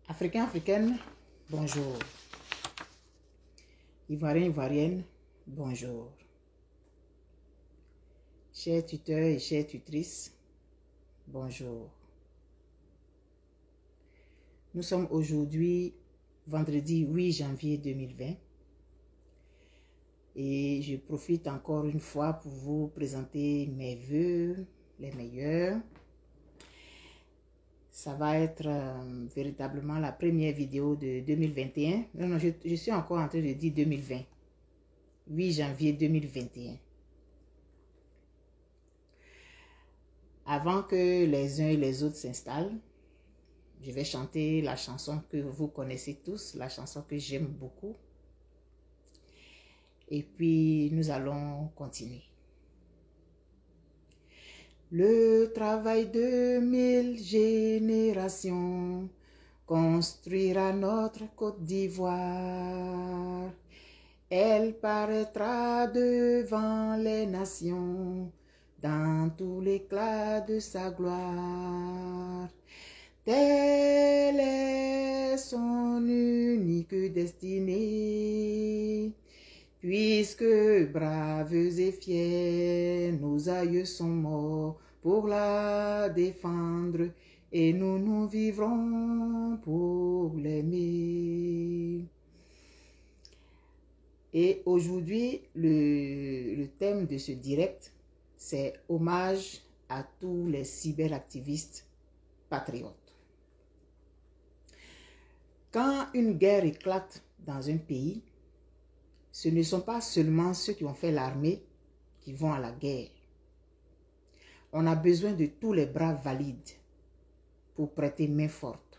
Africains, Africaines, bonjour. Ivoiriens, Ivoiriennes, bonjour. Chers tuteurs et chères tutrices, bonjour. Nous sommes aujourd'hui vendredi 8 janvier 2020 et je profite encore une fois pour vous présenter mes vœux les meilleurs. Ça va être véritablement la première vidéo de 2021. Non, je suis encore en train de dire 2020. 8 janvier 2021. Avant que les uns et les autres s'installent, je vais chanter la chanson que vous connaissez tous, la chanson que j'aime beaucoup. Et puis, nous allons continuer. Le travail de 1000 générations construira notre Côte d'Ivoire. Elle paraîtra devant les nations dans tout l'éclat de sa gloire. Telle est son unique destinée. Puisque braves et fiers, nos aïeux sont morts pour la défendre et nous vivrons pour l'aimer. Et aujourd'hui, le thème de ce direct, c'est hommage à tous les cyberactivistes patriotes. Quand une guerre éclate dans un pays, ce ne sont pas seulement ceux qui ont fait l'armée qui vont à la guerre. On a besoin de tous les bras valides pour prêter main forte.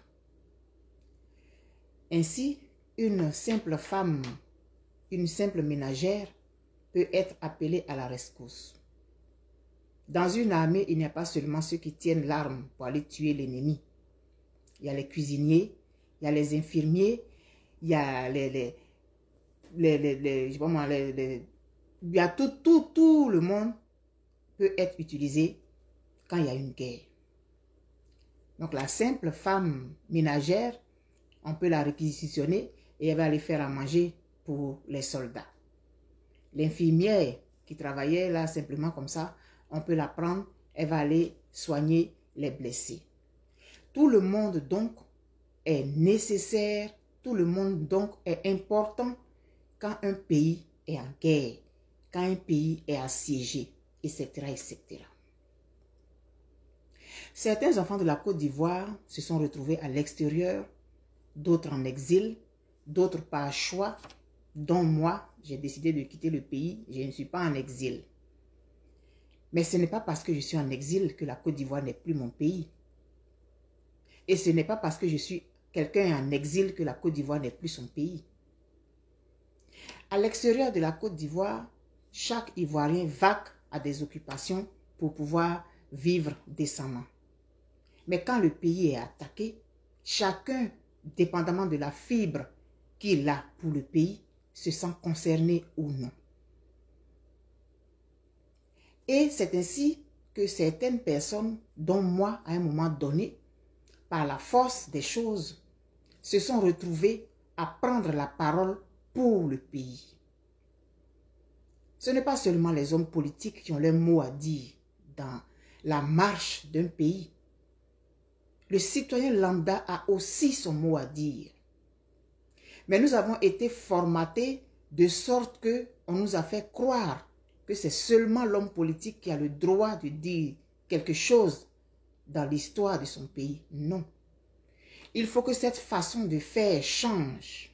Ainsi, une simple femme, une simple ménagère peut être appelée à la rescousse. Dans une armée, il n'y a pas seulement ceux qui tiennent l'arme pour aller tuer l'ennemi. Il y a les cuisiniers, il y a les infirmiers, il y a il y a tout le monde peut être utilisé quand il y a une guerre. Donc la simple femme ménagère, on peut la réquisitionner et elle va aller faire à manger pour les soldats. L'infirmière qui travaillait là simplement comme ça, on peut la prendre, elle va aller soigner les blessés. Tout le monde donc est nécessaire, tout le monde donc est important quand un pays est en guerre, quand un pays est assiégé, etc., etc. Certains enfants de la Côte d'Ivoire se sont retrouvés à l'extérieur, d'autres en exil, d'autres par choix, dont moi, j'ai décidé de quitter le pays, je ne suis pas en exil. Mais ce n'est pas parce que je suis en exil que la Côte d'Ivoire n'est plus mon pays. Et ce n'est pas parce que je suis quelqu'un en exil que la Côte d'Ivoire n'est plus son pays. À l'extérieur de la Côte d'Ivoire, chaque Ivoirien vaque à des occupations pour pouvoir vivre décemment. Mais quand le pays est attaqué, chacun, dépendamment de la fibre qu'il a pour le pays, se sent concerné ou non. Et c'est ainsi que certaines personnes, dont moi à un moment donné, par la force des choses, se sont retrouvées à prendre la parole pour le pays. Ce n'est pas seulement les hommes politiques qui ont leur mot à dire dans la marche d'un pays. Le citoyen lambda a aussi son mot à dire. Mais nous avons été formatés de sorte qu'on nous a fait croire que c'est seulement l'homme politique qui a le droit de dire quelque chose dans l'histoire de son pays. Non. Il faut que cette façon de faire change.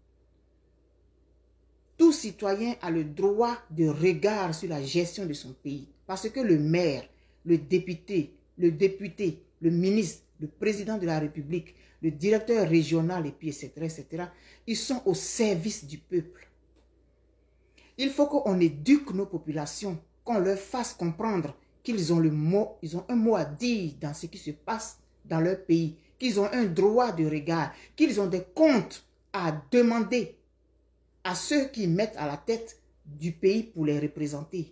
Tout citoyen a le droit de regard sur la gestion de son pays. Parce que le maire, le député, le ministre, le président de la République, le directeur régional, et puis etc., etc., ils sont au service du peuple. Il faut qu'on éduque nos populations, qu'on leur fasse comprendre qu'ils ont un mot à dire dans ce qui se passe dans leur pays, qu'ils ont un droit de regard, qu'ils ont des comptes à demander à ceux qui mettent à la tête du pays pour les représenter.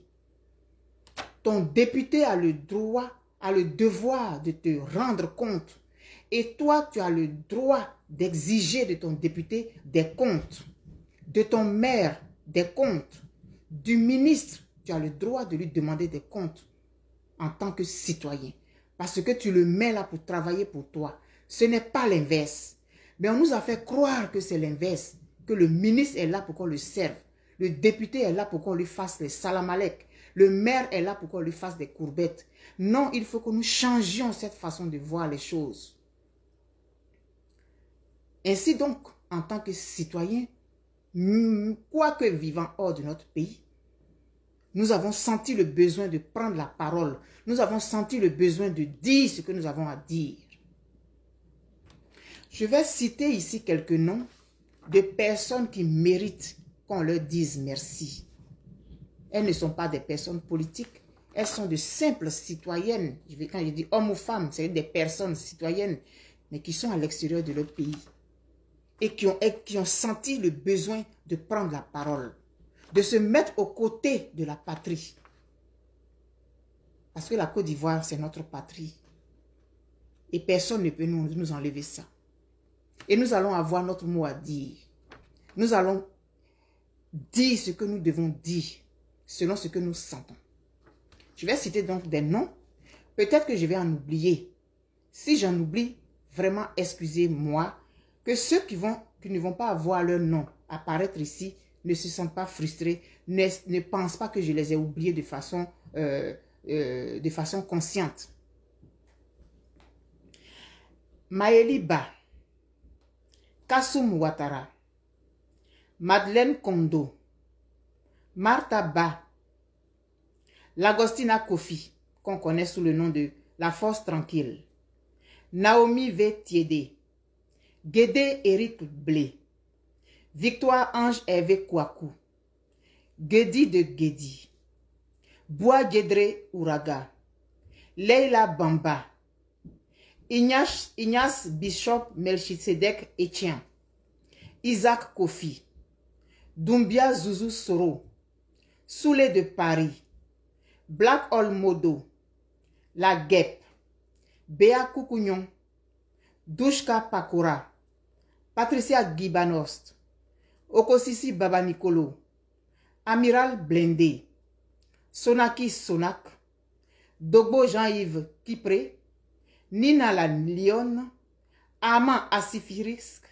Ton député a le droit, a le devoir de te rendre compte Et toi, tu as le droit d'exiger de ton député des comptes, de ton maire des comptes, du ministre, tu as le droit de lui demander des comptes en tant que citoyen. Parce que tu le mets là pour travailler pour toi. Ce n'est pas l'inverse. Mais on nous a fait croire que c'est l'inverse, que le ministre est là pour qu'on le serve. Le député est là pour qu'on lui fasse les salamalek. Le maire est là pour qu'on lui fasse des courbettes. Non, il faut que nous changions cette façon de voir les choses. Ainsi donc, en tant que citoyen, quoique vivant hors de notre pays, nous avons senti le besoin de prendre la parole. Nous avons senti le besoin de dire ce que nous avons à dire. Je vais citer ici quelques noms de personnes qui méritent qu'on leur dise merci. Elles ne sont pas des personnes politiques, elles sont de simples citoyennes. Quand je dis hommes ou femmes, c'est des personnes citoyennes, mais qui sont à l'extérieur de leur pays et qui ont senti le besoin de prendre la parole, de se mettre aux côtés de la patrie. Parce que la Côte d'Ivoire, c'est notre patrie. Et personne ne peut nous enlever ça. Et nous allons avoir notre mot à dire. Nous allons dire ce que nous devons dire, selon ce que nous sentons. Je vais citer donc des noms. Peut-être que je vais en oublier. Si j'en oublie, vraiment, excusez-moi. Que ceux qui ne vont pas avoir leur nom apparaître ici ne se sentent pas frustrés, ne pensent pas que je les ai oubliés de façon consciente. Maëli Ba, Kassoum Ouattara, Madeleine Kondo, Martha Ba, Lagostina Kofi, qu'on connaît sous le nom de La Force Tranquille, Naomi V. Tiédé, Guédé Éric Blé, Victoire Ange Hervé Kouakou, Guédi de Guédi, Bois Guédré Ouraga, Leila Bamba, Ignace Bishop Melchisedek Etienne, Isaac Kofi, Doumbia Zouzou Soro, Soulé de Paris, Black Olmodo, La Guêpe, Béa Koukounion, Douchka Pakora, Patricia Gibanost, Okosisi Baba Nicolo, Amiral Blendé, Sonaki Sonak, Dogbo Jean-Yves Kipré, Nina la Lyon, Ama Asifirisk,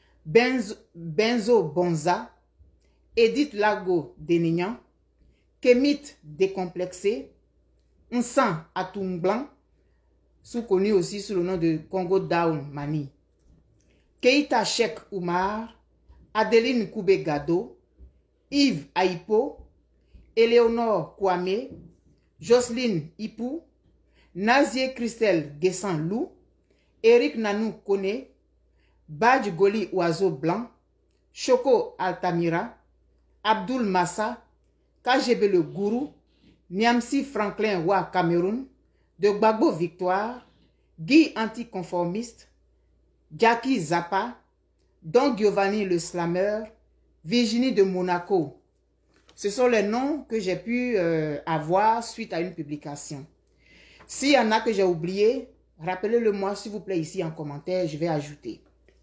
Benzo Bonza, Edith Lago Denignan, Kemit Décomplexé, Nsan Atoum Blanc, connu aussi sous le nom de Congo Down Mani, Keita Cheikh Oumar, Adeline Koubé Gado, Yves Aipo, Éléonore Kwame, Jocelyne Ipou, Nazier Christelle Guessan Lou, Eric Nanou Kone, Badj Goli Oiseau Blanc, Choco Altamira, Abdul Massa, KGB Le Gourou, Niamsi Franklin Wa Cameroun, de Gbagbo Victoire, Guy Anticonformiste, Jackie Zappa, Don Giovanni le Slammer, Virginie de Monaco. Ce sont les noms que j'ai pu avoir suite à une publication. S'il y en a que j'ai oublié, rappelez-le moi s'il vous plaît ici en commentaire, je vais ajouter.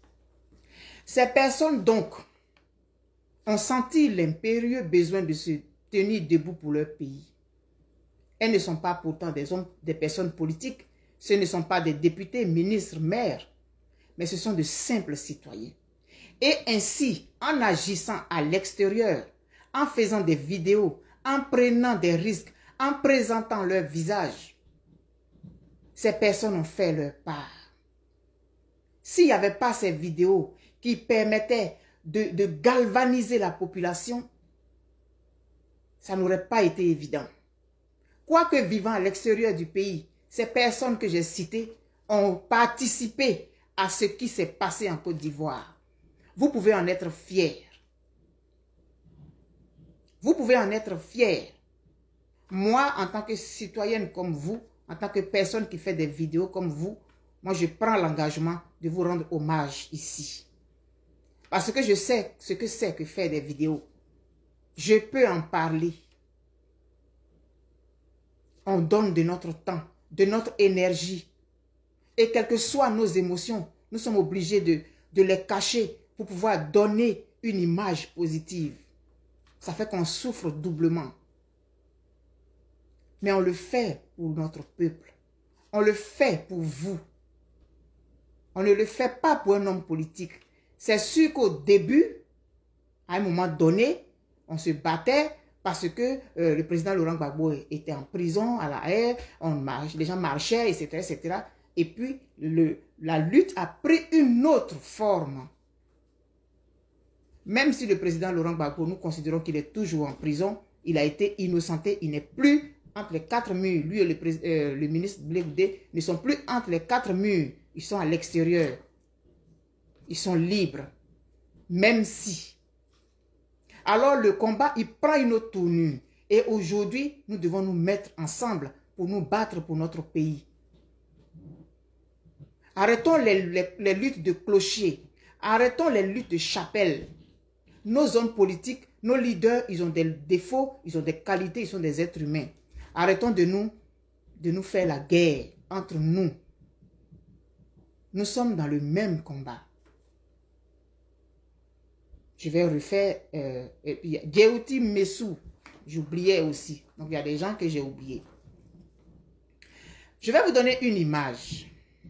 Ces personnes donc ont senti l'impérieux besoin de se tenir debout pour leur pays. Elles ne sont pas pourtant des personnes politiques, ce ne sont pas des députés, ministres, maires, mais ce sont de simples citoyens. Et ainsi, en agissant à l'extérieur, en faisant des vidéos, en prenant des risques, en présentant leur visage, ces personnes ont fait leur part. S'il n'y avait pas ces vidéos qui permettaient de galvaniser la population, ça n'aurait pas été évident. Quoique vivant à l'extérieur du pays, ces personnes que j'ai citées ont participé à ce qui s'est passé en Côte d'Ivoire. Vous pouvez en être fiers. Vous pouvez en être fiers. Moi, en tant que citoyenne comme vous, en tant que personne qui fait des vidéos comme vous, moi, je prends l'engagement de vous rendre hommage ici. Parce que je sais ce que c'est que faire des vidéos. Je peux en parler. On donne de notre temps, de notre énergie. Et quelles que soient nos émotions, nous sommes obligés de les cacher pour pouvoir donner une image positive. Ça fait qu'on souffre doublement. Mais on le fait pour notre peuple. On le fait pour vous. On ne le fait pas pour un homme politique. C'est sûr qu'au début, à un moment donné, on se battait parce que le président Laurent Gbagbo était en prison à La Haye, les gens marchaient, etc., etc. Et puis, la lutte a pris une autre forme. Même si le président Laurent Gbagbo, nous considérons qu'il est toujours en prison, il a été innocenté, il n'est plus entre les quatre murs. Lui et le ministre Blé Goudé ne sont plus entre les quatre murs. Ils sont à l'extérieur. Ils sont libres. Même si. Alors le combat, il prend une autre tournure. Et aujourd'hui, nous devons nous mettre ensemble pour nous battre pour notre pays. Arrêtons les luttes de clochers. Arrêtons les luttes de chapelle. Nos hommes politiques, nos leaders, ils ont des défauts, ils ont des qualités, ils sont des êtres humains. Arrêtons de nous faire la guerre entre nous. Nous sommes dans le même combat. Je vais refaire. Et puis, Djehouti Messou, j'oubliais aussi. Donc, il y a des gens que j'ai oubliés. Je vais vous donner une image.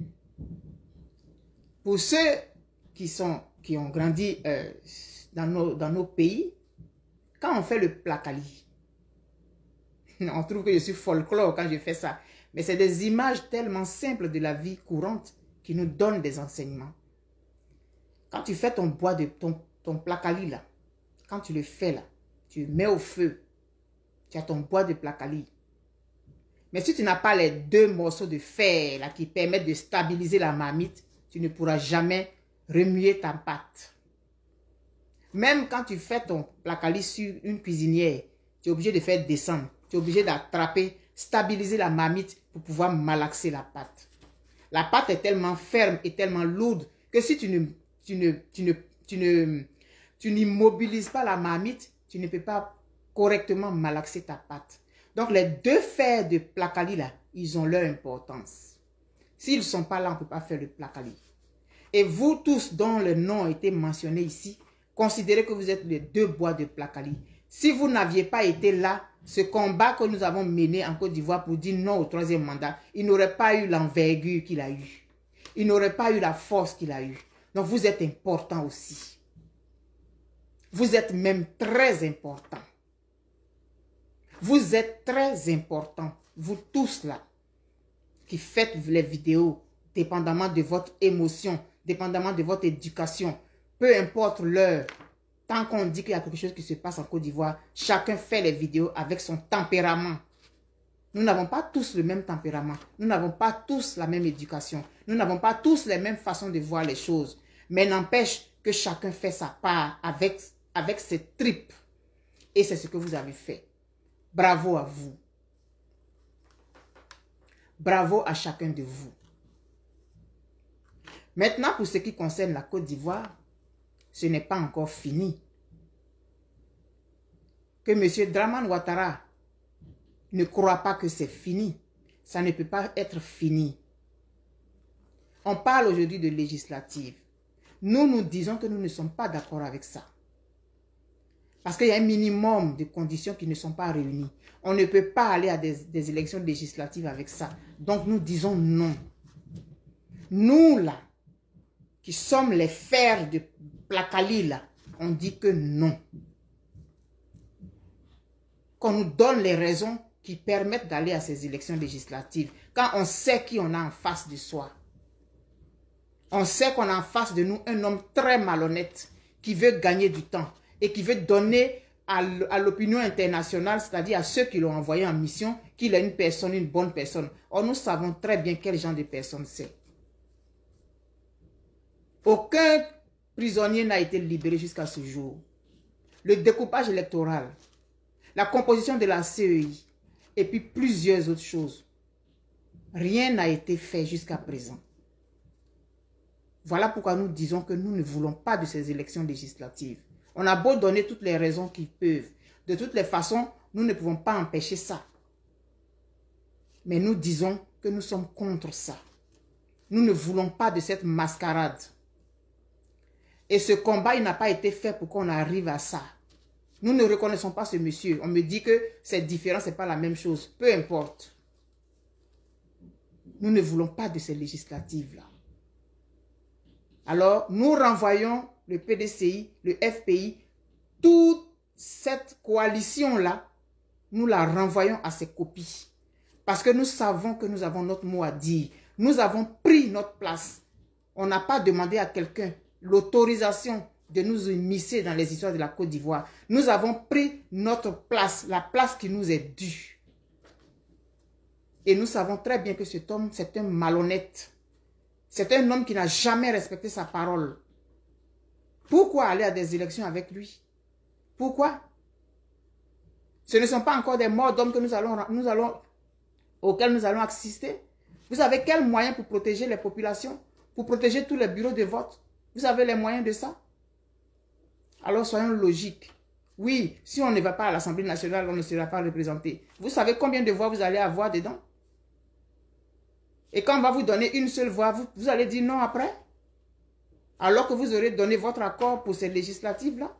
Pour ceux qui ont grandi dans nos pays, quand on fait le placali, on trouve que je suis folklore quand je fais ça. Mais c'est des images tellement simples de la vie courante qui nous donnent des enseignements. Quand tu fais ton bois de ton placali là, quand tu le fais là, tu le mets au feu, tu as ton bois de placali. Mais si tu n'as pas les deux morceaux de fer là qui permettent de stabiliser la marmite, tu ne pourras jamais remuer ta pâte. Même quand tu fais ton placali sur une cuisinière, tu es obligé de faire descendre. Tu es obligé d'attraper, stabiliser la marmite pour pouvoir malaxer la pâte. La pâte est tellement ferme et tellement lourde que si tu n'immobilises pas la marmite, tu ne peux pas correctement malaxer ta pâte. Donc les deux fers de placali là, ils ont leur importance. S'ils ne sont pas là, on ne peut pas faire le placali. Et vous tous dont le nom a été mentionné ici, considérez que vous êtes les deux bois de placali. Si vous n'aviez pas été là, ce combat que nous avons mené en Côte d'Ivoire pour dire non au troisième mandat, il n'aurait pas eu l'envergure qu'il a eu. Il n'aurait pas eu la force qu'il a eu. Donc vous êtes important aussi. Vous êtes même très important. Vous êtes très important. Vous tous là, qui faites les vidéos, dépendamment de votre émotion, dépendamment de votre éducation, peu importe l'heure, tant qu'on dit qu'il y a quelque chose qui se passe en Côte d'Ivoire, chacun fait les vidéos avec son tempérament. Nous n'avons pas tous le même tempérament. Nous n'avons pas tous la même éducation. Nous n'avons pas tous les mêmes façons de voir les choses. Mais n'empêche que chacun fait sa part avec ses tripes. Et c'est ce que vous avez fait. Bravo à vous. Bravo à chacun de vous. Maintenant, pour ce qui concerne la Côte d'Ivoire, ce n'est pas encore fini. Que M. Dramane Ouattara ne croit pas que c'est fini. Ça ne peut pas être fini. On parle aujourd'hui de législative. Nous disons que nous ne sommes pas d'accord avec ça. Parce qu'il y a un minimum de conditions qui ne sont pas réunies. On ne peut pas aller à des élections législatives avec ça. Donc nous disons non. Nous là, qui sommes les fers de placali là, on dit que non. Qu'on nous donne les raisons qui permettent d'aller à ces élections législatives. Quand on sait qui on a en face de soi. On sait qu'on a en face de nous un homme très malhonnête qui veut gagner du temps et qui veut donner à l'opinion internationale, c'est-à-dire à ceux qui l'ont envoyé en mission, qu'il est une personne, une bonne personne. Or, nous savons très bien quel genre de personne c'est. Aucun prisonnier n'a été libéré jusqu'à ce jour. Le découpage électoral, la composition de la CEI et puis plusieurs autres choses. Rien n'a été fait jusqu'à présent. Voilà pourquoi nous disons que nous ne voulons pas de ces élections législatives. On a beau donner toutes les raisons qu'ils peuvent. De toutes les façons, nous ne pouvons pas empêcher ça. Mais nous disons que nous sommes contre ça. Nous ne voulons pas de cette mascarade. Et ce combat, il n'a pas été fait pour qu'on arrive à ça. Nous ne reconnaissons pas ce monsieur. On me dit que c'est différent, ce n'est pas la même chose. Peu importe. Nous ne voulons pas de ces législatives-là. Alors, nous renvoyons le PDCI, le FPI, toute cette coalition-là, nous la renvoyons à ses copies. Parce que nous savons que nous avons notre mot à dire. Nous avons pris notre place. On n'a pas demandé à quelqu'un l'autorisation de nous immiscer dans les histoires de la Côte d'Ivoire. Nous avons pris notre place, la place qui nous est due. Et nous savons très bien que cet homme, c'est un malhonnête. C'est un homme qui n'a jamais respecté sa parole. Pourquoi aller à des élections avec lui? Pourquoi? Ce ne sont pas encore des morts d'hommes que auxquels nous allons assister. Vous avez quels moyens pour protéger les populations? Pour protéger tous les bureaux de vote? Vous avez les moyens de ça? Alors soyons logiques. Oui, si on ne va pas à l'Assemblée nationale, on ne sera pas représenté. Vous savez combien de voix vous allez avoir dedans? Et quand on va vous donner une seule voix, vous allez dire non après? Alors que vous aurez donné votre accord pour ces législatives-là?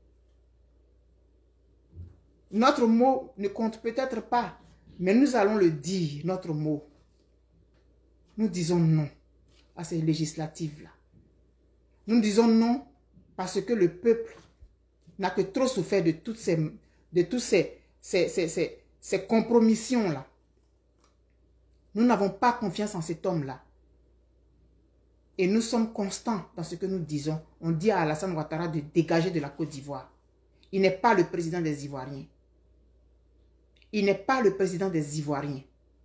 Notre mot ne compte peut-être pas, mais nous allons le dire, notre mot. Nous disons non à ces législatives-là. Nous disons non parce que le peuple n'a que trop souffert de toutes ces compromissions-là. Nous n'avons pas confiance en cet homme-là. Et nous sommes constants dans ce que nous disons. On dit à Alassane Ouattara de dégager de la Côte d'Ivoire. Il n'est pas le président des Ivoiriens. Il n'est pas le président des Ivoiriens.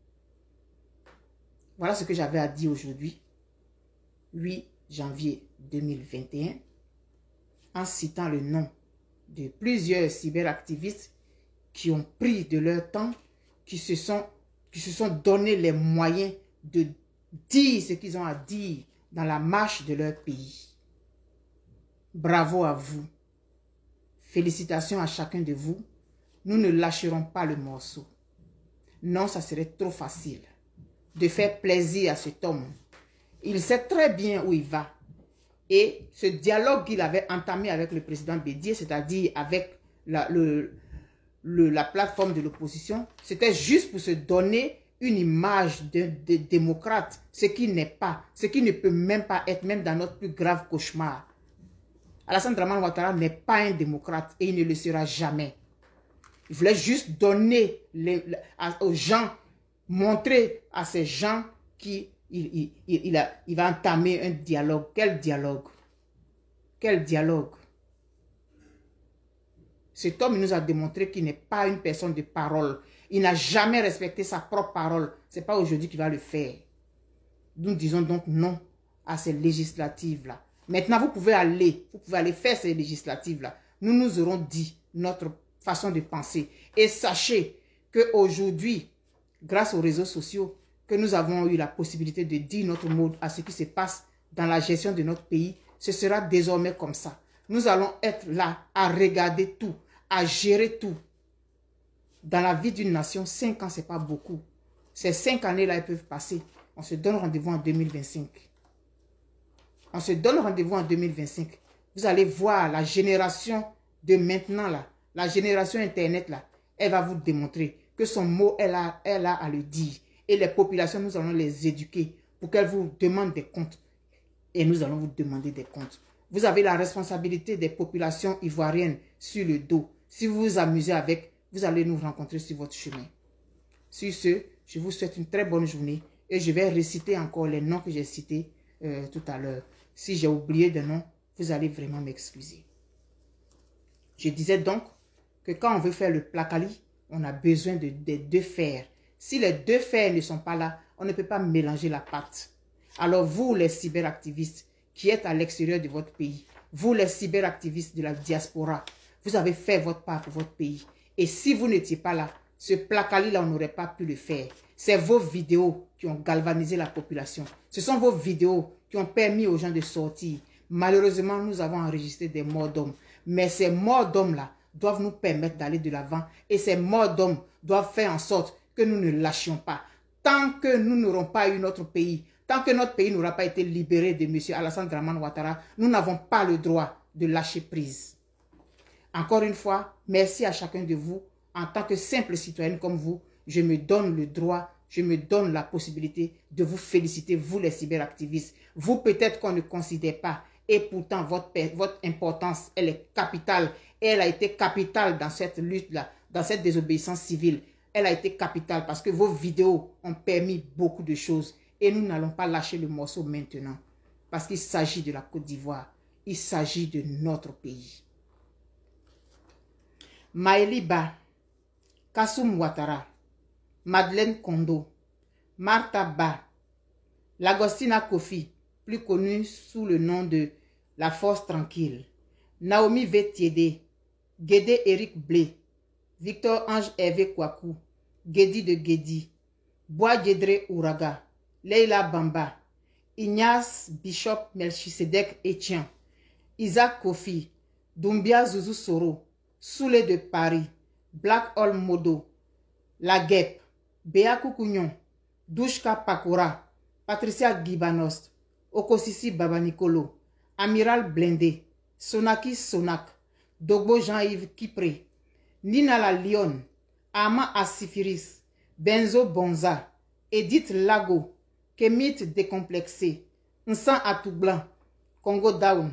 Voilà ce que j'avais à dire aujourd'hui, 8 janvier 2021, en citant le nom de plusieurs cyberactivistes qui ont pris de leur temps, qui se sont donné les moyens de dire ce qu'ils ont à dire dans la marche de leur pays. Bravo à vous. Félicitations à chacun de vous. Nous ne lâcherons pas le morceau. Non, ça serait trop facile de faire plaisir à cet homme. Il sait très bien où il va. Et ce dialogue qu'il avait entamé avec le président Bédié, c'est-à-dire avec la plateforme de l'opposition, c'était juste pour se donner une image de démocrate, ce qui n'est pas, ce qui ne peut même pas être, même dans notre plus grave cauchemar. Alassane Dramane Ouattara n'est pas un démocrate et il ne le sera jamais. Il voulait juste donner aux gens, montrer à ces gens qu'il va entamer un dialogue. Quel dialogue? Quel dialogue? Cet homme nous a démontré qu'il n'est pas une personne de parole. Il n'a jamais respecté sa propre parole. Ce n'est pas aujourd'hui qu'il va le faire. Nous disons donc non à ces législatives-là. Maintenant, vous pouvez aller faire ces législatives-là. Nous aurons dit notre façon de penser. Et sachez qu'aujourd'hui, grâce aux réseaux sociaux, que nous avons eu la possibilité de dire notre mot à ce qui se passe dans la gestion de notre pays, ce sera désormais comme ça. Nous allons être là à regarder tout, à gérer tout. Dans la vie d'une nation, 5 ans, ce n'est pas beaucoup. Ces 5 années-là, elles peuvent passer. On se donne rendez-vous en 2025. On se donne rendez-vous en 2025. Vous allez voir la génération de maintenant, là, la génération Internet, là, elle va vous démontrer que son mot, elle a à le dire. Et les populations, nous allons les éduquer pour qu'elles vous demandent des comptes. Et nous allons vous demander des comptes. Vous avez la responsabilité des populations ivoiriennes sur le dos. Si vous vous amusez avec, vous allez nous rencontrer sur votre chemin. Sur ce, je vous souhaite une très bonne journée. Et je vais réciter encore les noms que j'ai cités tout à l'heure. Si j'ai oublié des noms, vous allez vraiment m'excuser. Je disais donc que quand on veut faire le placali, on a besoin des 2 fers. Si les 2 fers ne sont pas là, on ne peut pas mélanger la pâte. Alors vous, les cyberactivistes qui êtes à l'extérieur de votre pays, vous, les cyberactivistes de la diaspora, vous avez fait votre part pour votre pays. Et si vous n'étiez pas là, ce placali-là, on n'aurait pas pu le faire. C'est vos vidéos qui ont galvanisé la population. Ce sont vos vidéos qui ont permis aux gens de sortir. Malheureusement, nous avons enregistré des morts d'hommes. Mais ces morts d'hommes-là doivent nous permettre d'aller de l'avant. Et ces morts d'hommes doivent faire en sorte que nous ne lâchions pas. Tant que nous n'aurons pas eu notre pays, Tant que notre pays n'aura pas été libéré de M. Alassane Dramane Ouattara, nous n'avons pas le droit de lâcher prise. Encore une fois, merci à chacun de vous. En tant que simple citoyenne comme vous, je me donne le droit, je me donne la possibilité de vous féliciter, vous les cyberactivistes. Vous, peut-être qu'on ne considère pas, et pourtant votre importance, elle est capitale. Et elle a été capitale dans cette lutte-là, dans cette désobéissance civile. Elle a été capitale parce que vos vidéos ont permis beaucoup de choses. Et nous n'allons pas lâcher le morceau maintenant. Parce qu'il s'agit de la Côte d'Ivoire. Il s'agit de notre pays. Maëli Ba, Kassoum Ouattara, Madeleine Kondo, Martha Ba, Lagostina Kofi, plus connue sous le nom de La Force Tranquille, Naomi Vetiede, Guédé Eric Blé, Victor Ange Hervé Kouakou, Guédi de Guédi, Bois Djedre Ouraga, Leila Bamba, Ignace Bishop Melchisedek Etienne, Isaac Kofi, Doumbia Zouzou Soro, Soulé de Paris, Black Hall Modo, La Guêpe, Béa Koukounion, Douchka Pakora, Patricia Gibanost, Okosisi Babanikolo, Amiral Blindé, Sonaki Sonak, Dogbo Jean-Yves Kipré, Nina la Lyon, Ama Asifiris, Benzo Bonza, Edith Lago, Kemit Décomplexé, Nsan Atoublan, Congo Down,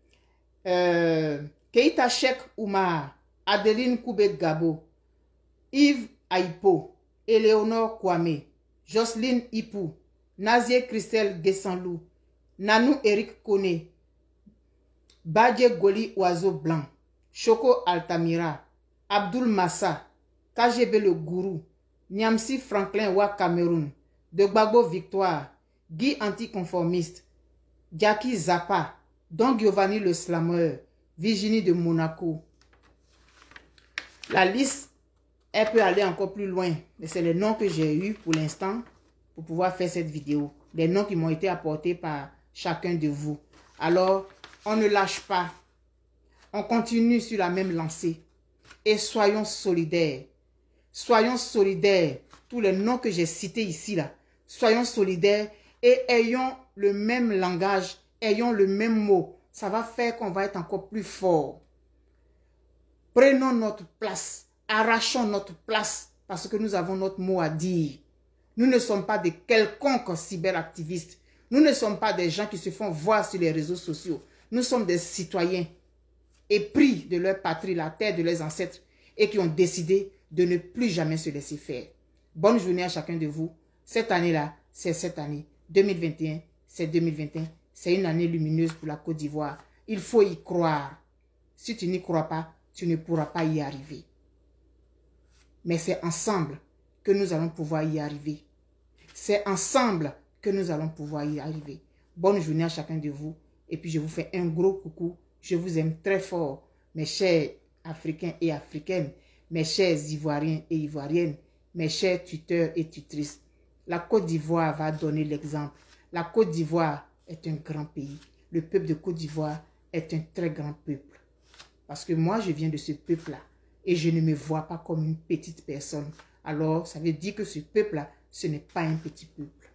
Keita Chek Oumar, Adeline Koubet Gabo, Yves Aipo, Eleonore Kwame, Jocelyne Ipou, Nazier Christelle Gessanlou, Nanou Eric Kone, Badje Goli Oiseau Blanc, Choco Altamira, Abdul Massa, KGB le Gourou, Niamsi Franklin Wa Cameroun, De Gbagbo Victoire, Guy Anticonformiste, Jackie Zappa, Don Giovanni le Slameur, Virginie de Monaco. La liste, elle peut aller encore plus loin, mais c'est les noms que j'ai eus pour l'instant pour pouvoir faire cette vidéo. Les noms qui m'ont été apportés par chacun de vous. Alors, on ne lâche pas. On continue sur la même lancée. Et soyons solidaires. Soyons solidaires. Tous les noms que j'ai cités ici, là. Soyons solidaires et ayons le même langage, ayons le même mot. Ça va faire qu'on va être encore plus fort. Prenons notre place. Arrachons notre place parce que nous avons notre mot à dire. Nous ne sommes pas de quelconques cyberactivistes. Nous ne sommes pas des gens qui se font voir sur les réseaux sociaux. Nous sommes des citoyens épris de leur patrie, la terre de leurs ancêtres et qui ont décidé de ne plus jamais se laisser faire. Bonne journée à chacun de vous. Cette année-là, c'est cette année. 2021, c'est 2021. C'est une année lumineuse pour la Côte d'Ivoire. Il faut y croire. Si tu n'y crois pas, tu ne pourras pas y arriver. Mais c'est ensemble que nous allons pouvoir y arriver. C'est ensemble que nous allons pouvoir y arriver. Bonne journée à chacun de vous. Et puis je vous fais un gros coucou. Je vous aime très fort, mes chers Africains et Africaines, mes chers Ivoiriens et Ivoiriennes, mes chers tuteurs et tutrices. La Côte d'Ivoire va donner l'exemple. La Côte d'Ivoire est un grand pays. Le peuple de Côte d'Ivoire est un très grand peuple. Parce que moi, je viens de ce peuple-là. Et je ne me vois pas comme une petite personne. Alors, ça veut dire que ce peuple-là, ce n'est pas un petit peuple.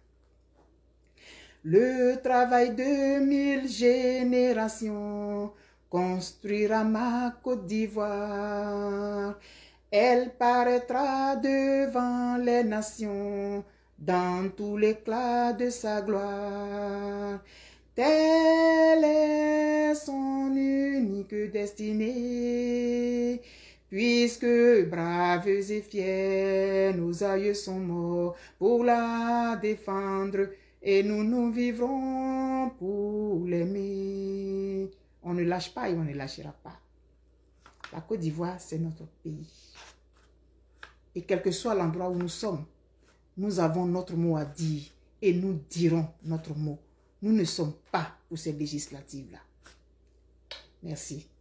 Le travail de 1000 générations construira ma Côte d'Ivoire. Elle paraîtra devant les nations dans tout l'éclat de sa gloire. Telle est son unique destinée. Puisque braves et fiers, nos aïeux sont morts pour la défendre et nous vivrons pour l'aimer. On ne lâche pas et on ne lâchera pas. La Côte d'Ivoire, c'est notre pays. Et quel que soit l'endroit où nous sommes, nous avons notre mot à dire et nous dirons notre mot. Nous ne sommes pas pour ces législatives-là. Merci.